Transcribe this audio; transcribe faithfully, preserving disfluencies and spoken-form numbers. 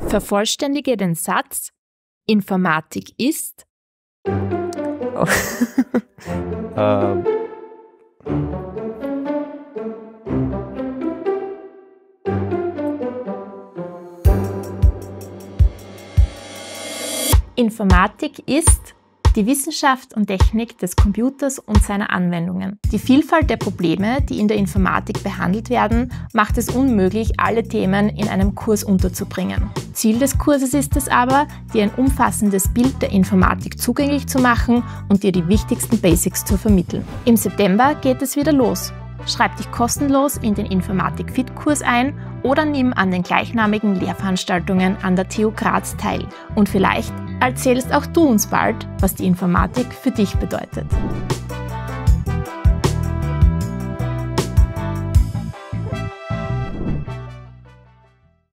Vervollständige den Satz: Informatik ist. Oh. ähm. Informatik ist die Wissenschaft und Technik des Computers und seiner Anwendungen. Die Vielfalt der Probleme, die in der Informatik behandelt werden, macht es unmöglich, alle Themen in einem Kurs unterzubringen. Ziel des Kurses ist es aber, dir ein umfassendes Bild der Informatik zugänglich zu machen und dir die wichtigsten Basics zu vermitteln. Im September geht es wieder los. Schreib dich kostenlos in den Informatik-Fit-Kurs ein oder nimm an den gleichnamigen Lehrveranstaltungen an der T U Graz teil. Und vielleicht erzählst auch du uns bald, was die Informatik für dich bedeutet.